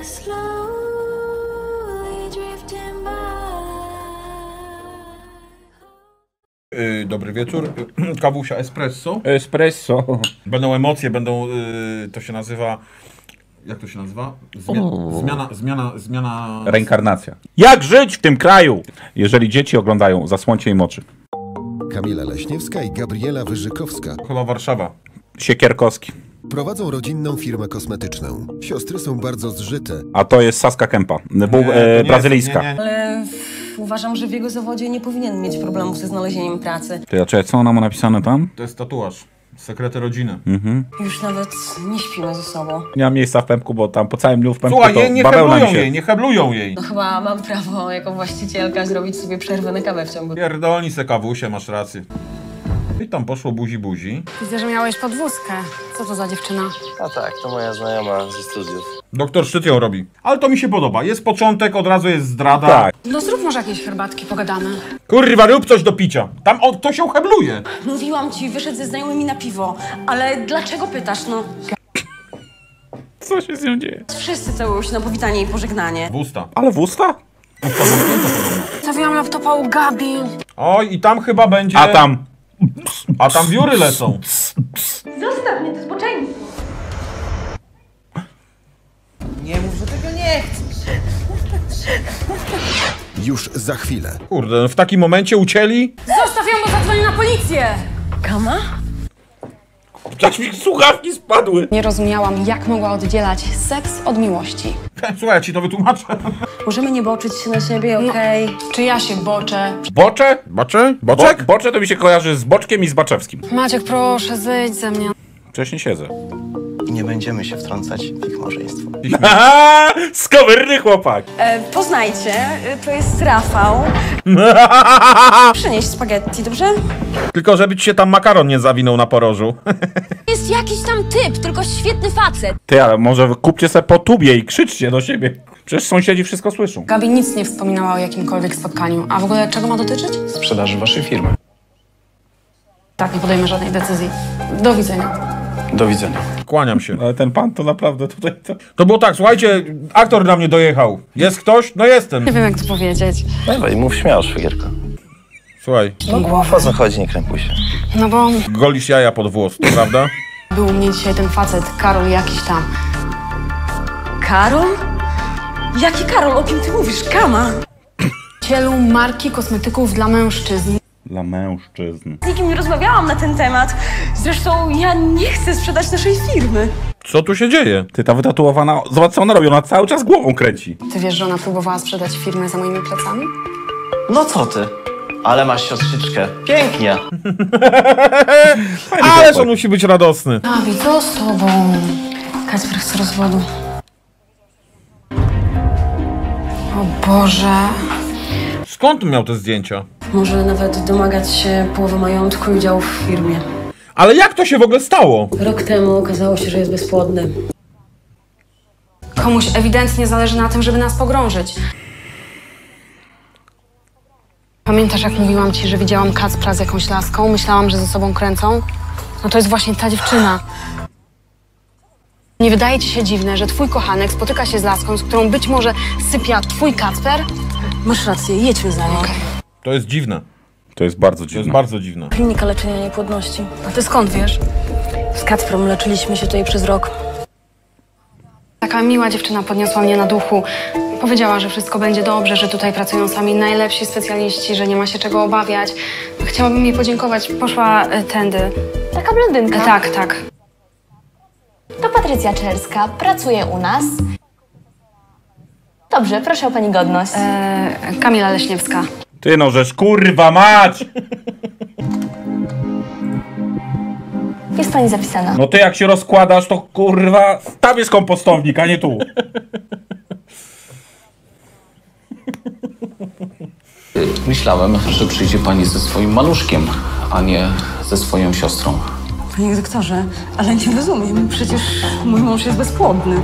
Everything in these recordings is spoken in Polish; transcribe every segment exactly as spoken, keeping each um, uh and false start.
Yy, dobry wieczór. Kawusia espresso. Espresso. Będą emocje, będą, yy, to się nazywa, jak to się nazywa? Zmia zmiana, zmiana, zmiana... Reinkarnacja. Jak żyć w tym kraju? Jeżeli dzieci oglądają, zasłońcie im oczy. Kamila Leśniewska i Gabriela Wyżykowska. Chyba Warszawa. Siekierkowski. Prowadzą rodzinną firmę kosmetyczną. Siostry są bardzo zżyte. A to jest Saska Kępa, Buł, Nie, e, nie, brazylijska. nie, nie. Ale uważam, że w jego zawodzie nie powinien mieć problemu ze znalezieniem pracy. Ty, a czekaj, co ona ma napisane tam? To jest tatuaż. Sekrety rodziny. Mhm. Już nawet nie śpimy ze sobą. Nie mam miejsca w pępku, bo tam po całym dniu w pępku Słuchaj, to nie, nie bawełna mi heblują się... jej, nie heblują jej. No chyba mam prawo jako właścicielka zrobić sobie przerwę na kawę w ciągu. Pierdolni se kawusie, masz rację. I tam poszło buzi buzi. Widzę, że miałeś podwózkę. Co to za dziewczyna? A tak, to moja znajoma ze studiów. Doktor Szczyt ją robi. Ale to mi się podoba. Jest początek, od razu jest zdrada. Tak. No zrób może jakieś herbatki, pogadamy. Kurwa, rób coś do picia. Tam o, to się hebluje. Mówiłam ci, wyszedł ze znajomymi na piwo. Ale dlaczego pytasz, no? Co się z nią dzieje? Wszyscy całują się na powitanie i pożegnanie. W usta. Ale w usta? Stawiłam laptopa u Gabi. Oj, i tam chyba będzie... A tam... A tam wióry lecą. Zostaw mnie, to zboczeństwo. Nie mów, że tego nie chcesz. Już za chwilę. Kurde, w takim momencie ucięli? Zostaw ją, bo zadzwonię na policję! Kama? Aż mi słuchawki spadły. Nie rozumiałam, jak mogła oddzielać seks od miłości. Słuchaj, ja ci to wytłumaczę. Możemy nie boczyć się na siebie, okej? Okay? Czy ja się boczę? Bocze? Bocze? Bo, Boczek? bocze to mi się kojarzy z Boczkiem i z Baczewskim. Maciek, proszę, zejdź ze mnie. Wcześniej siedzę. I nie będziemy się wtrącać w ich małżeństwo. Haha, skowyrny chłopak. E, poznajcie, e, to jest Rafał. Przynieś spaghetti, dobrze? Tylko żeby ci się tam makaron nie zawinął na porożu. Jest jakiś tam typ, tylko świetny facet. Ty, ale może kupcie sobie po tubie i krzyczcie do siebie. Przecież sąsiedzi wszystko słyszą. Gabi nic nie wspominała o jakimkolwiek spotkaniu. A w ogóle czego ma dotyczyć? Sprzedaży waszej firmy. Tak, nie podejmę żadnej decyzji. Do widzenia. Do widzenia. Kłaniam się. Ale ten pan to naprawdę tutaj... To... To było tak, słuchajcie, aktor na mnie dojechał. Jest ktoś? No jestem. Nie wiem, jak to powiedzieć. Dawaj, mów śmiało, szwagierko. Słuchaj, No, o co chodzi, nie krępuj się. No bo golisz jaja pod włos, to prawda? był u mnie dzisiaj ten facet, Karol jakiś tam. Karol? Jaki Karol? O kim ty mówisz? Kama? Cielu marki kosmetyków dla mężczyzn. Dla mężczyzn. Z nikim nie rozmawiałam na ten temat. Zresztą ja nie chcę sprzedać naszej firmy. Co tu się dzieje? Ty, ta wytatuowana... Zobacz, co ona robi. Ona cały czas głową kręci. Ty wiesz, że ona próbowała sprzedać firmę za moimi plecami? No co ty? Ale masz siostrzyczkę. Pięknie. Ależ on musi być radosny. Gabi, co z tobą? Kacper chce rozwodu. O Boże. Skąd miał te zdjęcia? Może nawet domagać się połowy majątku i udziału w firmie. Ale jak to się w ogóle stało? Rok temu okazało się, że jest bezpłodny. Komuś ewidentnie zależy na tym, żeby nas pogrążyć. Pamiętasz, jak mówiłam ci, że widziałam Kacpra z jakąś laską? Myślałam, że ze sobą kręcą? No to jest właśnie ta dziewczyna. Nie wydaje ci się dziwne, że twój kochanek spotyka się z laską, z którą być może sypia twój Kacper? Masz rację, jedźmy za nią. Okay. To jest dziwne. To jest bardzo To jest dziwne. bardzo dziwne. Klinika leczenia niepłodności. A ty skąd wiesz? Z Kacprem leczyliśmy się tutaj przez rok. Taka miła dziewczyna podniosła mnie na duchu. Powiedziała, że wszystko będzie dobrze, że tutaj pracują sami najlepsi specjaliści, że nie ma się czego obawiać. Chciałabym jej podziękować. Poszła e, tędy. Taka blondynka. E, tak, tak. To Patrycja Czerska, pracuje u nas. Dobrze, proszę o pani godność. E, Kamila Leśniewska. Ty no, żeż kurwa mać! Jest pani zapisana. No ty jak się rozkładasz, to kurwa... Tam jest kompostownik, a nie tu. Myślałem, że przyjdzie pani ze swoim maluszkiem, a nie ze swoją siostrą. Panie doktorze, ale nie rozumiem. Przecież mój mąż jest bezpłodny.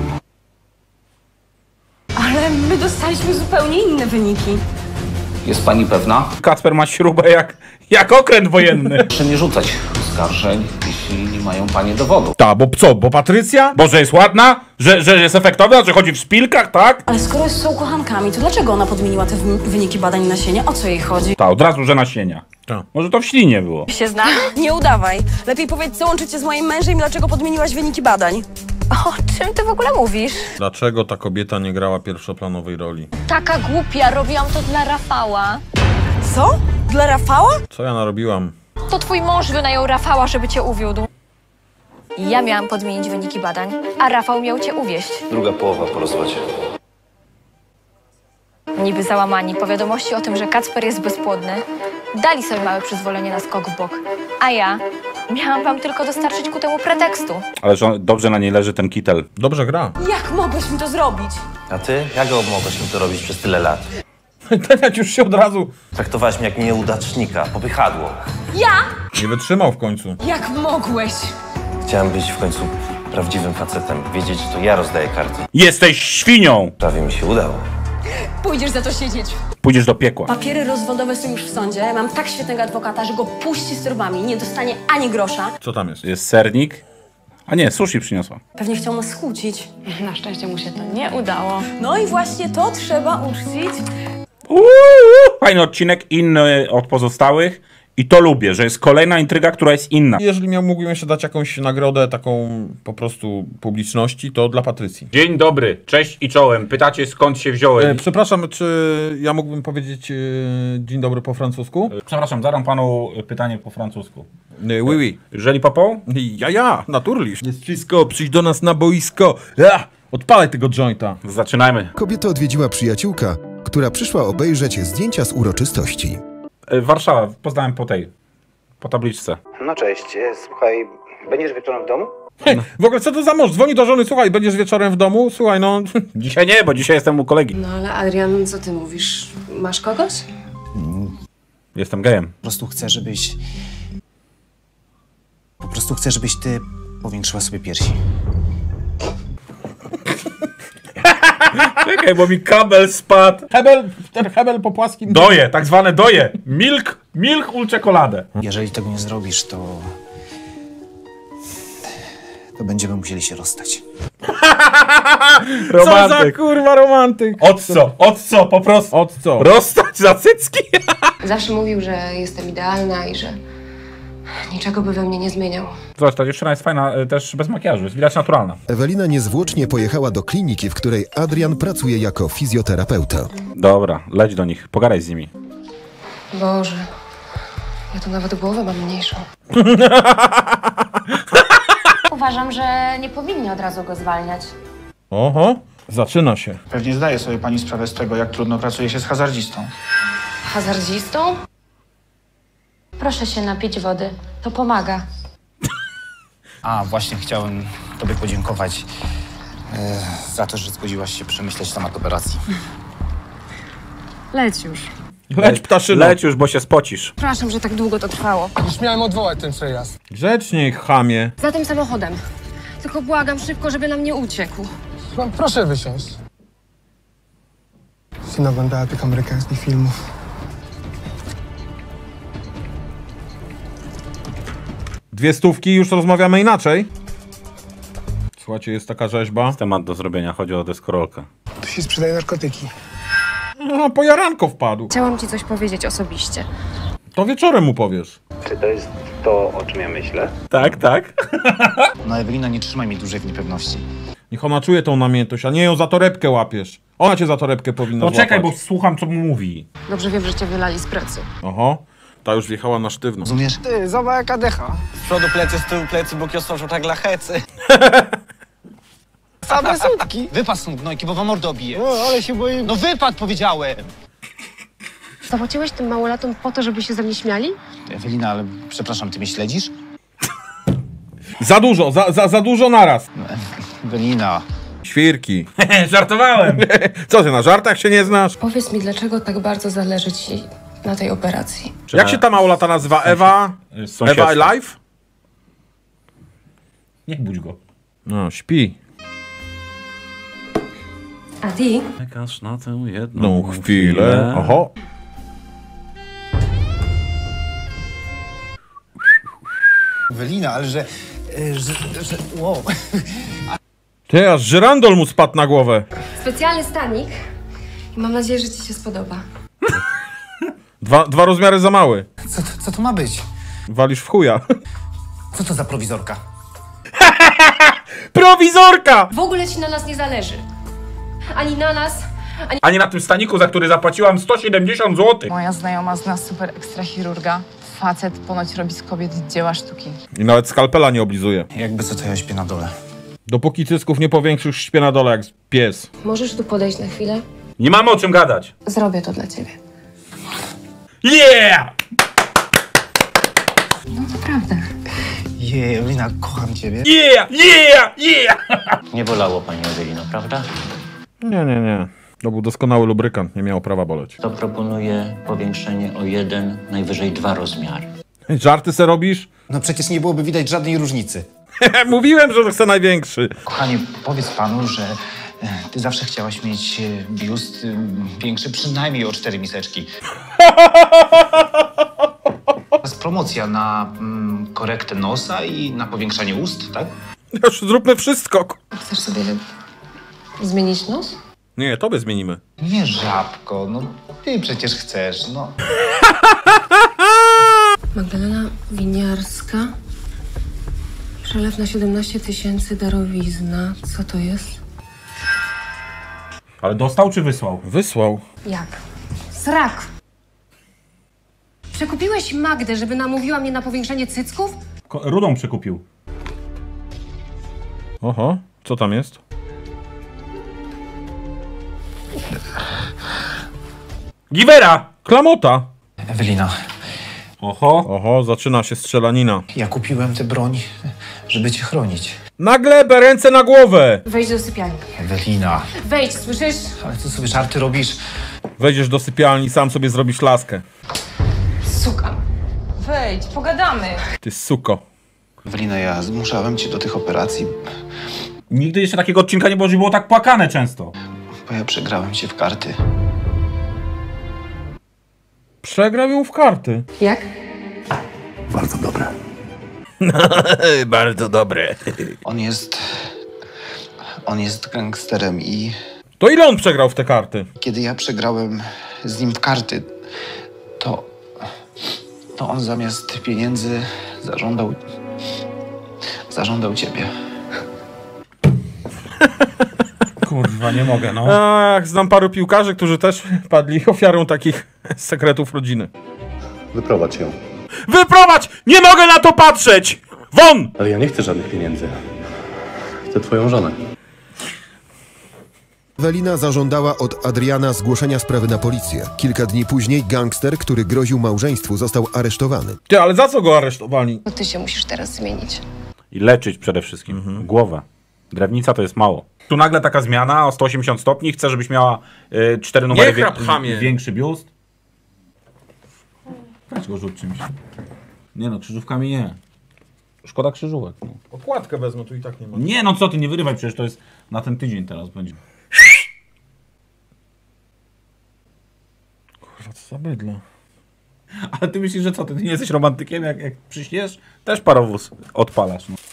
Ale my dostaliśmy zupełnie inne wyniki. Jest pani pewna? Kacper ma śrubę jak, jak okręt wojenny. Proszę nie rzucać oskarżeń, jeśli mają panie dowodów. Ta, bo co, bo Patrycja? Bo że jest ładna? Że, że jest efektowna? Że chodzi w szpilkach, tak? Ale skoro są kochankami, to dlaczego ona podmieniła te wy- wyniki badań nasienia? O co jej chodzi? Ta, od razu, że nasienia. Ta. Może to w ślinie było. Się zna? Nie udawaj. Lepiej powiedz, co łączy cię z moim mężem i dlaczego podmieniłaś wyniki badań. O czym ty w ogóle mówisz? Dlaczego ta kobieta nie grała pierwszoplanowej roli? Taka głupia, robiłam to dla Rafała. Co? Dla Rafała? Co ja narobiłam? To twój mąż wynajął Rafała, żeby cię uwiódł. Ja miałam podmienić wyniki badań, a Rafał miał cię uwieść. Druga połowa po rozwodzie. Niby załamani po wiadomości o tym, że Kacper jest bezpłodny, dali sobie małe przyzwolenie na skok w bok. A ja miałam wam tylko dostarczyć ku temu pretekstu. Ale że dobrze na niej leży ten kitel. Dobrze gra. Jak mogłeś mi to zrobić? A ty? Jak mogłeś mi to robić przez tyle lat? Ten jak już się od razu Traktowałeś mnie jak nieudacznika, popychadło. Ja? nie wytrzymał w końcu. Jak mogłeś? Chciałem być w końcu prawdziwym facetem, wiedzieć, że to ja rozdaję karty. Jesteś świnią! Prawie mi się udało. Pójdziesz za to siedzieć. Pójdziesz do piekła. Papiery rozwodowe są już w sądzie. Mam tak świetnego adwokata, że go puści z torbami. Nie dostanie ani grosza. Co tam jest? Jest sernik. A nie, sushi przyniosła. Pewnie chciał nas skłócić. Na szczęście mu się to nie udało. No i właśnie to trzeba uczcić. Uuu, fajny odcinek, inny od pozostałych. I to lubię, że jest kolejna intryga, która jest inna. Jeżeli miał, mógłbym jeszcze dać jakąś nagrodę taką po prostu publiczności, to dla Patrycji. Dzień dobry, cześć i czołem. Pytacie, skąd się E, wziąłem? przepraszam, czy ja mógłbym powiedzieć e, dzień dobry po francusku? Przepraszam, zadam panu pytanie po francusku. E, oui, oui. Jeżeli popą? Ja, ja, naturlisz. Jest wszystko, przyjdź do nas na boisko. Ja, odpalaj tego jointa. Zaczynajmy. Kobietę odwiedziła przyjaciółka, która przyszła obejrzeć zdjęcia z uroczystości. E, Warszawa, poznałem po tej, po tabliczce. No cześć, słuchaj, będziesz wieczorem w domu? Hej, w ogóle co to za mąż? Dzwoni do żony, słuchaj, będziesz wieczorem w domu? Słuchaj, no... Dzisiaj nie, bo dzisiaj jestem u kolegi. No ale Adrian, co ty mówisz? Masz kogoś? Jestem gejem. Po prostu chcę, żebyś... Po prostu chcę, żebyś ty powiększyła sobie piersi. Czekaj, bo mi kabel spadł. Hebel, ten hebel po płaskim... Doje, tak zwane doje. Milk, milk ul czekoladę. Jeżeli tego nie zrobisz, to... to będziemy musieli się rozstać. Co za Romantyk. kurwa romantyk? Od co? Od co? Po prostu. Od co? Rozstać za cycki? Zawsze mówił, że jestem idealna i że niczego by we mnie nie zmieniał. Zobacz, ta dziewczyna jest fajna e, też bez makijażu, jest widać naturalna. Ewelina niezwłocznie pojechała do kliniki, w której Adrian pracuje jako fizjoterapeuta. Dobra, leć do nich, pogadaj z nimi. Boże, ja tu nawet głowę mam mniejszą. Uważam, że nie powinni od razu go zwalniać. Oho, zaczyna się. Pewnie zdaje sobie pani sprawę z tego, jak trudno pracuje się z hazardzistą. Hazardzistą? Proszę się napić wody, to pomaga. A, właśnie chciałem tobie podziękować e, za to, że zgodziłaś się przemyśleć temat operacji. Leć już. Leć ptaszyno. Leć już, bo się spocisz. Przepraszam, że tak długo to trwało. Już miałem odwołać ten przejazd. Grzecznie, chamie. Za tym samochodem. Tylko błagam szybko, żeby nam nie uciekł. No, proszę wysiąść. Się naglądała tych amerykańskich filmów. Dwie stówki, już rozmawiamy inaczej. Słuchajcie, jest taka rzeźba. Temat do zrobienia, chodzi o deskorolkę. Tu się sprzedaje narkotyki. No, po jaranko wpadł. Chciałam ci coś powiedzieć osobiście. To wieczorem mu powiesz. Czy to jest to, o czym ja myślę? Tak, tak. No Ewelina, nie trzymaj mnie dłużej w niepewności. Niech ona czuje tą namiętność, a nie ją za torebkę łapiesz. Ona cię za torebkę powinna No czekaj, bo złapać. słucham, co mu mówi. Dobrze wiem, że cię wylali z pracy. Oho, ta już wjechała na sztywno. Rozumiesz? Ty, zobacz jaka decha. Z przodu plecy, z tyłu plecy, bo kiosą tak dla hecy. Same sutki. Wypad stąd, gnojki, bo wam mordę obiję. O, ale się boję. No wypad, powiedziałem! Zapłaciłeś tym małolatom po to, żeby się ze mnie śmiali? Ewelina, ale przepraszam, ty mnie śledzisz? Za dużo, za, za, za dużo naraz. Ewelina. Świrki. Żartowałem. Co ty, na żartach się nie znasz? Powiedz mi, dlaczego tak bardzo zależy ci na tej operacji? Jak się ta małolata nazywa? Ewa? Z sąsiedztwa. Ewa Alive? Nie budź go. No, śpi. Adi? Czekasz na tę jedną No, chwilę. Oho. Ewelina, ale że... że, że wow. Ty, aż żyrandol mu spadł na głowę. Specjalny stanik i mam nadzieję, że ci się spodoba. Dwa, dwa rozmiary za mały. Co, to- co to ma być? Walisz w chuja. Co to za prowizorka? Prowizorka! W ogóle ci na nas nie zależy. Ani na nas, ani... A nie na tym staniku, za który zapłaciłam sto siedemdziesiąt złotych. Moja znajoma zna super ekstra chirurga. Facet ponoć robi z kobiet dzieła sztuki. I nawet skalpela nie oblizuje. Jakby co, to ja śpię na dole. Dopóki cysków nie powiększysz, śpię na dole jak pies. Możesz tu podejść na chwilę? Nie mamy o czym gadać. Zrobię to dla ciebie. Yeah! No naprawdę. Jej, Ewelina, kocham ciebie. Yeah! Yeah! Yeah! Nie bolało pani Ewelino, prawda? Nie, nie, nie. To był doskonały lubrykant, nie miało prawa boleć. To proponuję powiększenie o jeden, najwyżej dwa rozmiary. Żarty se robisz? No przecież nie byłoby widać żadnej różnicy. Mówiłem, że chcę największy. Kochanie, powiedz panu, że e, ty zawsze chciałaś mieć e, biust e, większy przynajmniej o cztery miseczki. To jest promocja na mm, korektę nosa i na powiększanie ust, tak? Już zróbmy wszystko. Chcesz sobie zmienić nos? Nie, tobie zmienimy. Nie, żabko, no ty przecież chcesz, no. Magdalena Winiarska. Przelew na siedemnaście tysięcy, darowizna. Co to jest? Ale dostał czy wysłał? Wysłał. Jak? Srak! Przekupiłeś Magdę, żeby namówiła mnie na powiększenie cycków? Ko- Rudą przekupił. Oho, co tam jest? Givera! Klamota! Ewelina, Oho. Oho, zaczyna się strzelanina. ja kupiłem tę broń, żeby cię chronić. Na glebę, ręce na głowę! Wejdź do sypialni. Ewelina, Wejdź, słyszysz? ale co sobie żarty robisz? Wejdziesz do sypialni i sam sobie zrobisz laskę. Suka. Wejdź, pogadamy. Ty suko. Ewelina, ja zmuszałem cię do tych operacji, Nigdy jeszcze takiego odcinka nie było, że było tak płakane często. bo ja przegrałem cię w karty. Przegrał ją w karty. Jak? Bardzo dobre. Bardzo dobre. On jest... On jest gangsterem i To ile on przegrał w te karty? kiedy ja przegrałem z nim w karty, to... To on zamiast pieniędzy zażądał... Zażądał ciebie. Kurwa, nie mogę, no. Ach, znam paru piłkarzy, którzy też padli ofiarą takich sekretów rodziny. Wyprowadź ją. Wyprowadź! Nie mogę na to patrzeć! Won! Ale ja nie chcę żadnych pieniędzy. Chcę twoją żonę. Ewelina zażądała od Adriana zgłoszenia sprawy na policję. Kilka dni później gangster, który groził małżeństwu, został aresztowany. Ty, ale za co go aresztowali? To ty się musisz teraz zmienić. I leczyć przede wszystkim. Mhm. Głowę. Drewnica to jest mało. Tu nagle taka zmiana o sto osiemdziesiąt stopni. Chcę, żebyś miała y, cztery numery Nie chrap, chamie. większy biust. Weź go rzuć czymś. Nie no, krzyżówkami nie. Szkoda krzyżówek. No. Okładkę wezmę, tu i tak nie ma. Nie no, co ty, nie wyrywaj, przecież to jest na ten tydzień teraz będzie. Kurwa, co za bydle. Ale ty myślisz, że co, ty nie jesteś romantykiem? Jak, jak przyśniesz, też parowóz odpalasz. No.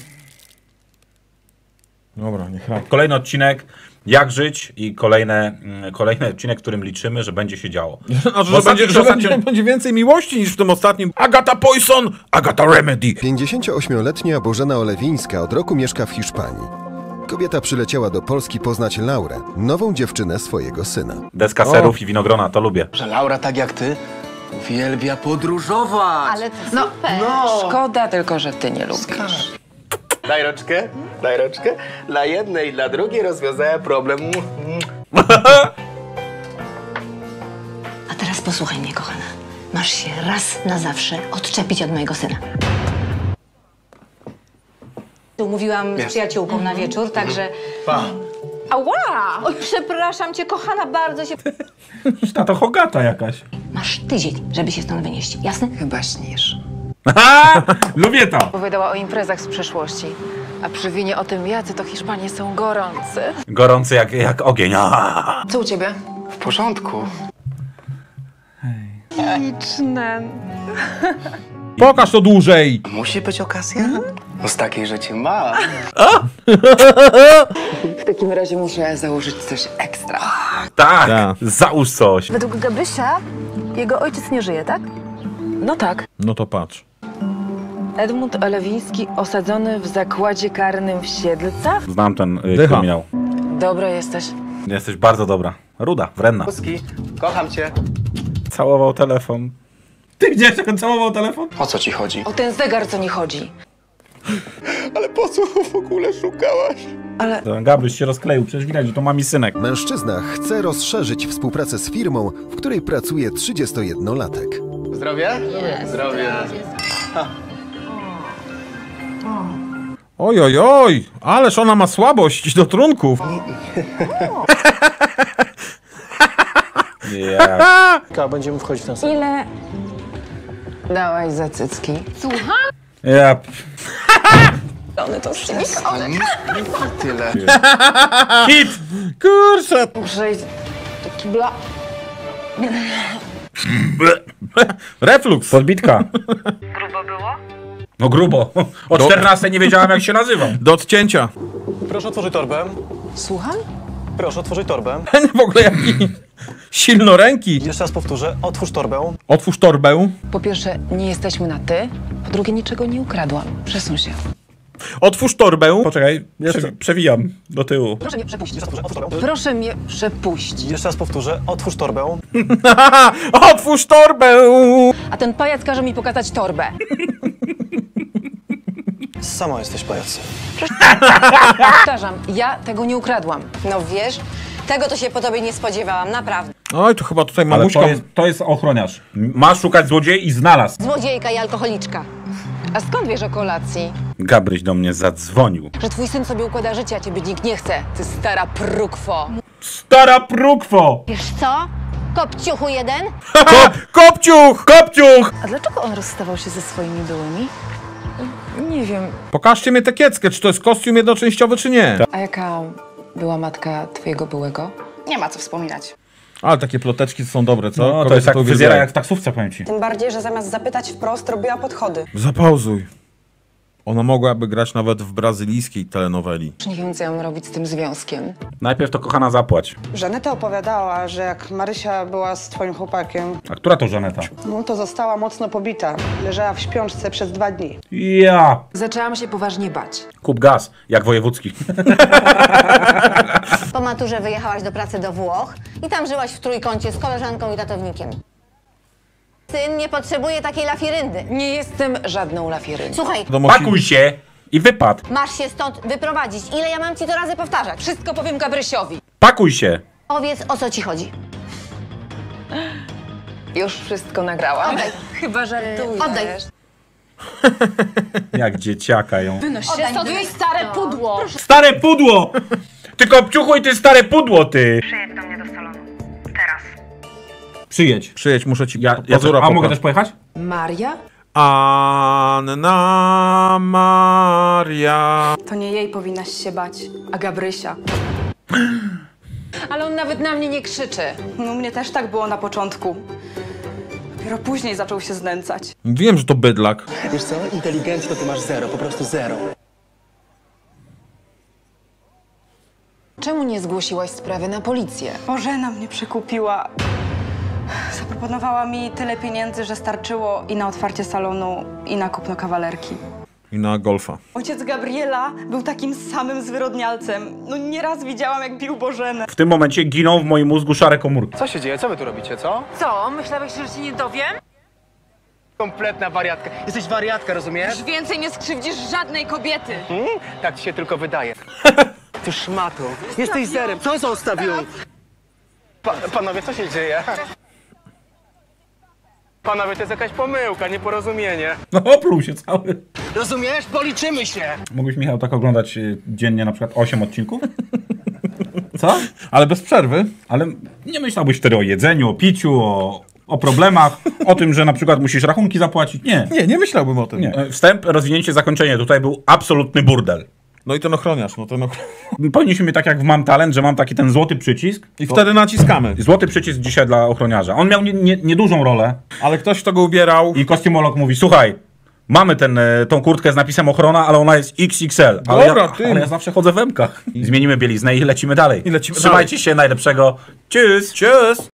Dobra, nie chrap. Kolejny odcinek, jak żyć i kolejne, mm, kolejny odcinek, w którym liczymy, że będzie się działo. A że, będzie, że będzie, będzie więcej miłości niż w tym ostatnim. Agata Poison, Agata Remedy. pięćdziesięcioośmioletnia Bożena Olewińska od roku mieszka w Hiszpanii. Kobieta przyleciała do Polski poznać Laurę, nową dziewczynę swojego syna. Deska serów o. i winogrona, to lubię. Że Laura, tak jak ty, uwielbia podróżować. Ale to no, no, szkoda tylko, że ty nie lubisz. Daj roczkę, daj roczkę. Dla jednej i dla drugiej rozwiązałem problem. A teraz posłuchaj mnie, kochana. Masz się raz na zawsze odczepić od mojego syna. Umówiłam z przyjaciółką na wieczór, także... Pa. Ała! Oj, przepraszam cię, kochana, bardzo się... Ta to Hogata jakaś. Masz tydzień, żeby się stąd wynieść, jasne? Chyba śnisz. Lubię to! Opowiadała o imprezach z przeszłości, a przy winie o tym, jacy to Hiszpanie są gorący. Gorący jak, jak ogień. Co u ciebie? W porządku. Liczne. Pokaż to dłużej! Musi być okazja? No z takiej, że cię ma. W takim razie muszę założyć coś ekstra. Tak, tak. Załóż coś. Według Gabrysia jego ojciec nie żyje, tak? No tak. No to patrz. Edmund Olewiński osadzony w zakładzie karnym w Siedlcach? Znam ten y, Dycha. kryminał. Dobra jesteś. Jesteś bardzo dobra. Ruda, wredna. Puski, kocham cię. Całował telefon. Ty widziałeś, jak on całował telefon? O co ci chodzi? O ten zegar, co nie chodzi. Ale po co w ogóle szukałaś? Ale... Gabryś się rozkleił, przecież widać, że to mami synek. Mężczyzna chce rozszerzyć współpracę z firmą, w której pracuje trzydziestojednolatek. Zdrowie? Yes. Zdrowie. Oj, oj, oj! Ależ ona ma słabość do trunków. Yeah. Będziemy wchodzić w ten sam. Ile dałaś za cycki? Słucham? Yep. One to wszystko. Tyle. Hit! Kurczę! Muszę iść do kibla. Reflux. Podbitka. Grubo było? No grubo. O Do- czternastej nie wiedziałem, jak się nazywam. Do odcięcia. Proszę otworzyć torbę. Słucham? Proszę otworzyć torbę. W ogóle jaki silnoręki. Jeszcze raz powtórzę. Otwórz torbę. Otwórz torbę. Po pierwsze, nie jesteśmy na ty. Po drugie, niczego nie ukradłam. Przesuń się. Otwórz torbę. Poczekaj, prze, przewijam do tyłu. Proszę mnie przepuścić. Jeszcze raz powtórzę. Otwórz torbę. Proszę mnie przepuścić. Jeszcze raz powtórzę. Otwórz torbę. Otwórz torbę. A ten pajac każe mi pokazać torbę. Sama jesteś pajacem. Powtarzam, ja tego nie ukradłam. No wiesz, tego to się po tobie nie spodziewałam, naprawdę. Oj, to chyba tutaj Ale mamuśka... to jest, to jest ochroniarz. Ma szukać złodziei i znalazł. Złodziejka i alkoholiczka. A skąd wiesz o kolacji? Gabryś do mnie zadzwonił. Że twój syn sobie układa życie, a ciebie nikt nie chce. Ty stara prukwo. Stara prukwo! Wiesz co? Kopciuchu jeden? Kop, kopciuch! Kopciuch! A dlaczego on rozstawał się ze swoimi byłymi? Nie wiem. Pokażcie mi tę kieckę, czy to jest kostium jednoczęściowy, czy nie. A jaka była matka twojego byłego? Nie ma co wspominać. Ale takie ploteczki są dobre, co? No, to Kobiety jest tak uwielbiają. fryzjera jak w taksówce, powiem ci. Tym bardziej, że zamiast zapytać wprost, robiła podchody. Zapauzuj. Ona mogłaby grać nawet w brazylijskiej telenoweli. Nie wiem, co ja mam robić z tym związkiem. Najpierw to kochana zapłać. Żaneta opowiadała, że jak Marysia była z twoim chłopakiem, A która to Żaneta? no to została mocno pobita. Leżała w śpiączce przez dwa dni. Ja! Zaczęłam się poważnie bać. Kup gaz, jak wojewódzki. Po maturze wyjechałaś do pracy do Włoch i tam żyłaś w trójkącie z koleżanką i tatownikiem. Syn nie potrzebuje takiej lafiryndy. Nie jestem żadną lafiryndą. Słuchaj, Pakuj się i wypad. masz się stąd wyprowadzić. Ile ja mam ci to razy powtarzać? Wszystko powiem Gabrysiowi. Pakuj się. Powiedz, o co ci chodzi. Już wszystko nagrałam. Oddaj. Chyba żartujesz. Oddaj. Jak dzieciaka ją. Wynoś się Oddaj. stąd, wy stare pudło. Stare pudło! Ty kopciuchu i ty stare pudło, ty! Przyjedź do mnie do salonu. Teraz. Przyjedź. Przyjedź, muszę ci Ja, ja pazura a mogę poprawić. też pojechać? Maria? Anna Maria. To nie jej powinnaś się bać, a Gabrysia. Ale on nawet na mnie nie krzyczy. No mnie też tak było na początku. Dopiero później zaczął się znęcać. Wiem, że to bydlak. Wiesz co? Inteligencji to ty masz zero. Po prostu zero. Czemu nie zgłosiłaś sprawy na policję? Bożena mnie przekupiła. Zaproponowała mi tyle pieniędzy, że starczyło i na otwarcie salonu, i na kupno kawalerki. I na golfa. Ojciec Gabriela był takim samym zwyrodnialcem. No nieraz widziałam, jak bił Bożenę. W tym momencie giną w moim mózgu szare komórki. Co się dzieje? Co wy tu robicie, co? Co? Myślałeś, że się nie dowiem? Kompletna wariatka. Jesteś wariatka, rozumiesz? Już więcej nie skrzywdzisz żadnej kobiety. Hmm? Tak ci się tylko wydaje. Ty szmato. Jesteś zerem. Co zostawił? Pa panowie, co się dzieje? Panowie, to jest jakaś pomyłka, nieporozumienie. No opluł się cały. Rozumiesz? Policzymy się. Mógłbyś, Michał, tak oglądać y, dziennie na przykład osiem odcinków? Co? Ale bez przerwy. Ale nie myślałbyś wtedy o jedzeniu, o piciu, o, o problemach, o tym, że na przykład musisz rachunki zapłacić? Nie. Nie, nie myślałbym o tym. Nie. Wstęp, rozwinięcie, zakończenie. Tutaj był absolutny burdel. No i ten ochroniarz, no ten ochroniarz. Powinniśmy mieć tak jak w Mam Talent, że mam taki ten złoty przycisk. I wtedy naciskamy. Złoty przycisk dzisiaj dla ochroniarza. On miał niedużą nie, nie niedużą rolę. Ale ktoś, kto go ubierał. I kostiumolog mówi, słuchaj, mamy ten, tą kurtkę z napisem ochrona, ale ona jest iks iks el. Ale, Dobra, ja, ty. ale ja zawsze chodzę w emkach. Zmienimy bieliznę i lecimy dalej. I lecimy Trzymajcie dalej. się, najlepszego. Tschüss. Tschüss.